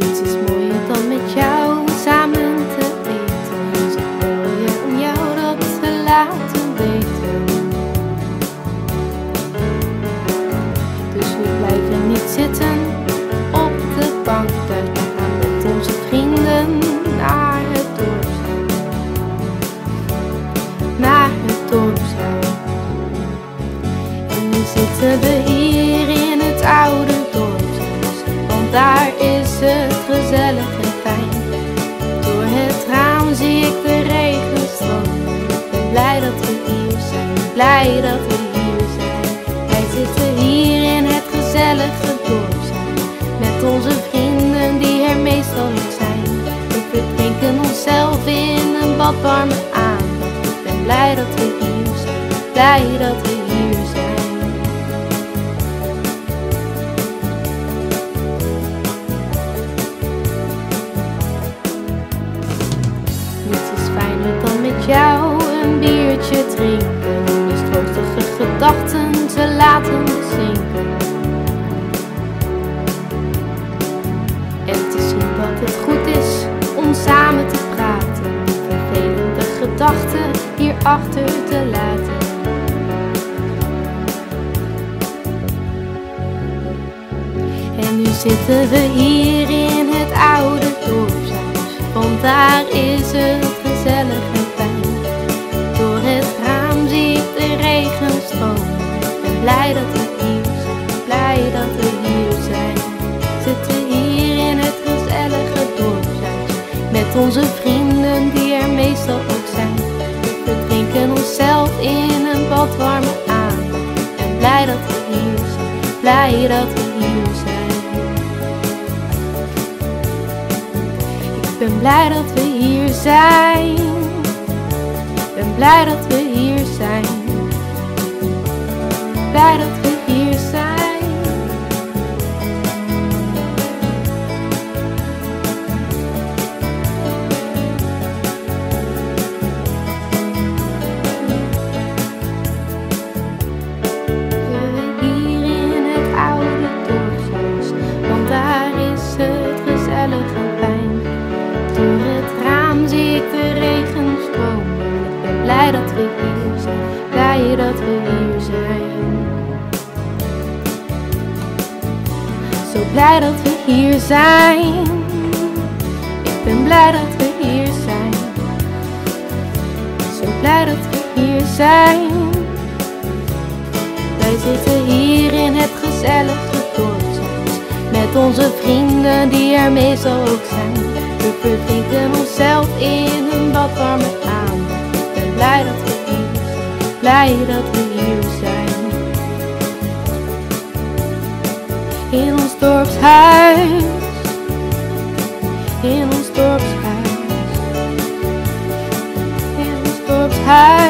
Niets is mooier dan met jou samen te eten. Het is mooier om jou dat te laten weten. Dus we blijven niet zitten op de bank. Thuis we gaan met onze vrienden naar het dorp zijn. Naar het dorp zijn. En nu zitten we hier in het oude dorpshuis, want daar is het gezellig en fijn. Door het raam zie ik de regen stromen. Ik ben blij dat we hier zijn, blij dat we hier zijn. Wij zitten hier in het gezellige dorpshuis, met onze vrienden die er meestal niet zijn. We verdrinken onszelf in een bad warme aandacht. Ik ben blij dat we hier zijn, blij dat we hier zijn. Dan met jou een biertje drinken, mistroostige gedachten te laten bezinken. En te zien dat het goed is om samen te praten, vervelende gedachten hierachter te laten. En nu zitten we hier in het oude dorpshuis, want daar is het gezellig en fijn. Door het raam zie ik de regen stromen. Ik ben blij dat we hier zijn, blij dat we hier zijn. We zitten hier in het gezellige dorpshuis, met onze vrienden die er meestal ook zijn. We verdrinken onszelf in een bad warme aandacht. Ik ben blij dat we hier zijn, blij dat we hier zijn. Ik ben blij dat we hier zijn. Ik ben blij dat we hier zijn. Blij dat we hier zijn. We hier in het oude dorpshuis, want daar is het gezellig en fijn. Door het raam zie ik de regen stromen. Ik ben blij dat we hier zijn, blij dat we hier zijn. Zo blij dat we hier zijn. Ik ben blij dat we hier zijn. Zo blij dat we hier zijn. Wij zitten hier in het gezellige dorpshuis, met onze vrienden die er meestal ook zijn. We verdrinken onszelf in een bad warme aandacht. Ik ben blij dat we hier zijn, blij dat we hier zijn. In ons dorpshuis, in ons dorpshuis, in ons dorpshuis.